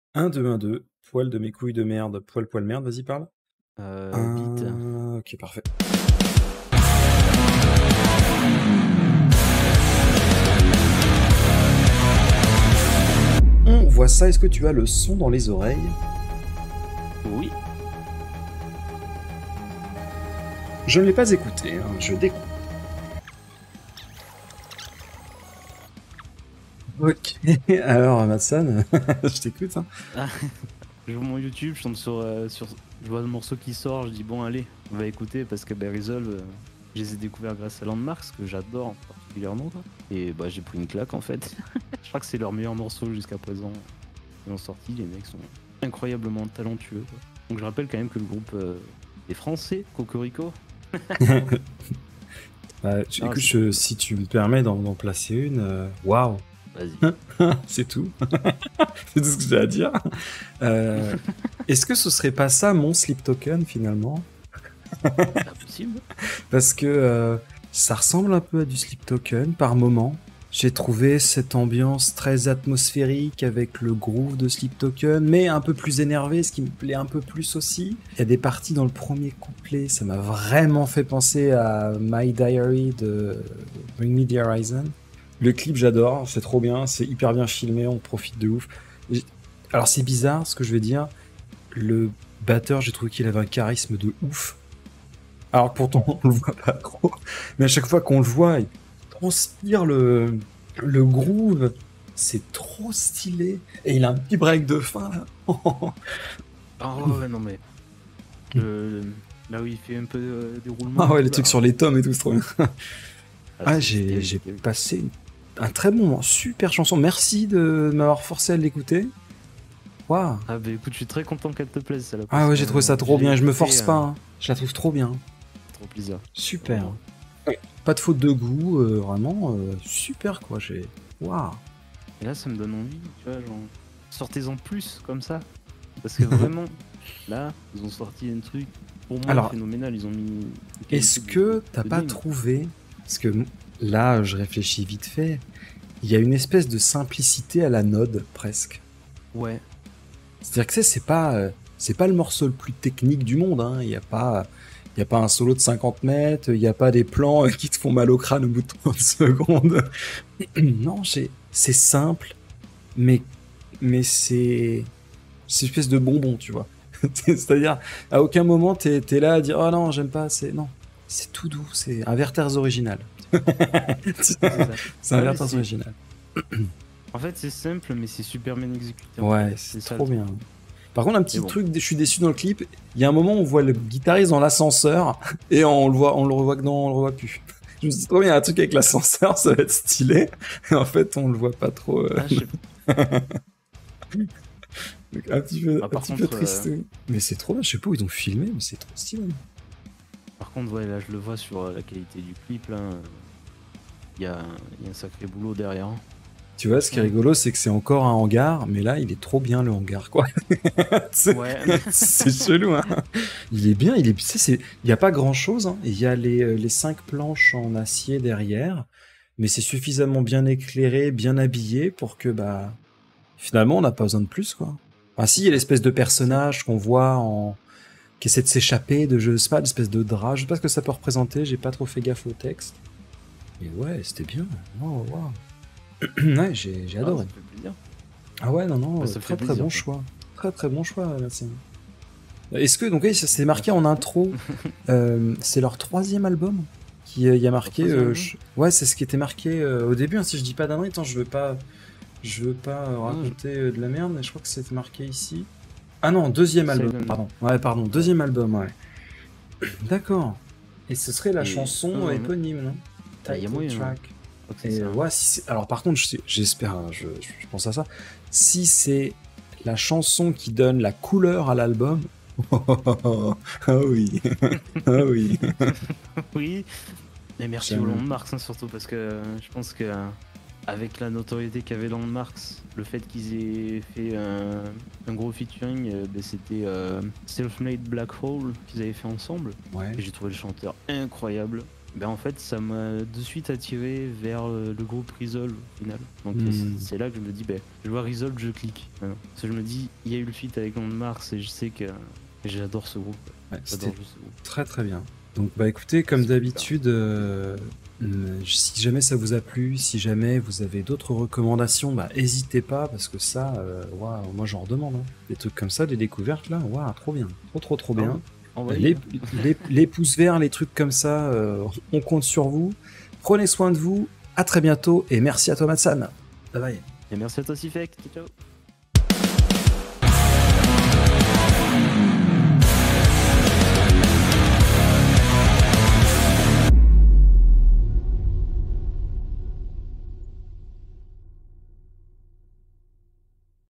1, 2, poil de mes couilles de merde, poil, poil, merde, vas-y parle. Bite. OK, parfait. On voit ça, est-ce que tu as le son dans les oreilles? Oui. Je ne l'ai pas écouté, hein, je découvre. OK, alors Matson, je t'écoute, hein. Ah, j'ouvre mon YouTube, je tombe sur... Je vois le morceau qui sort, je dis bon allez, on va écouter parce que Resolve, je les ai découverts grâce à Landmarks, que j'adore particulièrement. Quoi. Et bah j'ai pris une claque en fait. Je crois que c'est leur meilleur morceau jusqu'à présent. Ils ont sorti, les mecs sont incroyablement talentueux. Quoi. Donc je rappelle quand même que le groupe est français, Cocorico. Écoute, si tu me permets d'en placer une, waouh. Vas-y. C'est tout. C'est tout ce que j'ai à dire. Est-ce que ce serait pas ça mon Sleep Token finalement? Impossible. Parce que ça ressemble un peu à du Sleep Token par moment. J'ai trouvé cette ambiance très atmosphérique avec le groove de Sleep Token, mais un peu plus énervé, ce qui me plaît un peu plus aussi. Il y a des parties dans le premier couplet, ça m'a vraiment fait penser à My Diary de Bring Me the Horizon. Le clip, j'adore, c'est trop bien, c'est hyper bien filmé, on profite de ouf. Alors c'est bizarre ce que je vais dire, le batteur, j'ai trouvé qu'il avait un charisme de ouf. Alors pourtant, on le voit pas trop, mais à chaque fois qu'on le voit, il transpire le groove, c'est trop stylé. Et il a un petit break de fin là. Ah ouais, non mais... Là où il fait un peu des roulements. Ah ouais, les trucs sur les tomes et tout, c'est trop bien. Ah, c'est j'ai passé un très bon moment, super chanson. Merci de m'avoir forcé à l'écouter. Waouh. Ah bah écoute, je suis très content qu'elle te plaise celle-là. Ah ouais, j'ai trouvé ça trop bien, je me force pas, hein. hein. Je la trouve trop bien. Trop plaisir. Super. Vraiment. Pas de faute de goût, vraiment super quoi. Waouh. Et là, ça me donne envie, tu vois, genre, sortez-en plus comme ça. Parce que vraiment, là, ils ont sorti un truc, pour moi, Alors, phénoménal. Ils ont mis. Est-ce que t'as pas trouvé, parce que là, je réfléchis vite fait, il y a une espèce de simplicité à la Node presque. Ouais. C'est-à-dire que c'est pas le morceau le plus technique du monde. Hein. Il y a pas un solo de 50 mètres, il n'y a pas des plans qui te font mal au crâne au bout de 30 secondes. Non, c'est simple, mais c'est une espèce de bonbon, tu vois. C'est-à-dire, à aucun moment t'es là à dire oh non, j'aime pas. C'est tout doux, c'est un Werther's original. C'est un Werther's original. En fait, c'est simple, mais c'est super bien exécuté. Ouais, c'est trop bien. Par contre, un petit truc, je suis déçu dans le clip. Il y a un moment où on voit le guitariste dans l'ascenseur et on le revoit plus. Je me suis dit, trop bien, il y a un truc avec l'ascenseur, ça va être stylé. Et en fait, on le voit pas trop. Donc, un petit peu triste. Mais c'est trop bien, je sais pas où ils ont filmé, mais c'est trop stylé. Par contre, ouais, là, je le vois sur la qualité du clip, là. Il y a un sacré boulot derrière. Tu vois, ce qui est rigolo, c'est que c'est encore un hangar, mais là, il est trop bien le hangar, quoi. Ouais. C'est chelou, hein. Il est bien, il y a pas grand chose, hein. Il y a les 5 planches en acier derrière, mais c'est suffisamment bien éclairé, bien habillé pour que, bah, finalement, on n'a pas besoin de plus, quoi. Enfin, si, il y a l'espèce de personnage qu'on voit qui essaie de s'échapper de, je sais pas, l'espèce de drap, je sais pas ce que ça peut représenter, j'ai pas trop fait gaffe au texte. Mais ouais, c'était bien. Wow, wow. Ouais, j'ai adoré. Ça fait plaisir. Ah ouais, non, très bon choix. Très bon choix, merci. Est-ce que, donc oui, c'est marqué en intro, c'est leur 3e album qui y a marqué... ouais, c'est ce qui était marqué au début, hein, si je dis pas d'annerie, attends, je veux pas raconter de la merde, mais je crois que c'était marqué ici. Ah non, 2e album, pardon. Ouais, pardon, 2e album, ouais. D'accord. Et ce serait la chanson éponyme, non? Title track. Et ouais, alors par contre, j'espère, hein, je pense à ça. Si c'est la chanson qui donne la couleur à l'album, ah oui, ah oui. Oui, et merci au Landmarks, hein, surtout parce que je pense que avec la notoriété qu'avait Landmarks, le fait qu'ils aient fait un gros featuring, c'était Self-Made Black Hole qu'ils avaient fait ensemble. Ouais. Et j'ai trouvé le chanteur incroyable. Ben en fait, ça m'a de suite attiré vers le groupe Resolve au final. Donc c'est là que je me dis, ben, je vois Resolve, je clique. Voilà. Parce que je me dis, il y a eu le feat avec Land Mars et je sais que j'adore ce groupe. Ouais, J'adore c'était ce groupe. très très bien. Donc bah écoutez, comme Super. d'habitude, si jamais ça vous a plu, si jamais vous avez d'autres recommandations, bah hésitez pas parce que ça, waouh, moi j'en redemande. Hein. Des trucs comme ça, des découvertes là, waouh, trop bien, trop bien. Envoyez. Les pouces verts, les trucs comme ça, on compte sur vous. Prenez soin de vous. À très bientôt et merci à toi Matsan. Bye bye. Et merci à toi, Sifek. Ciao.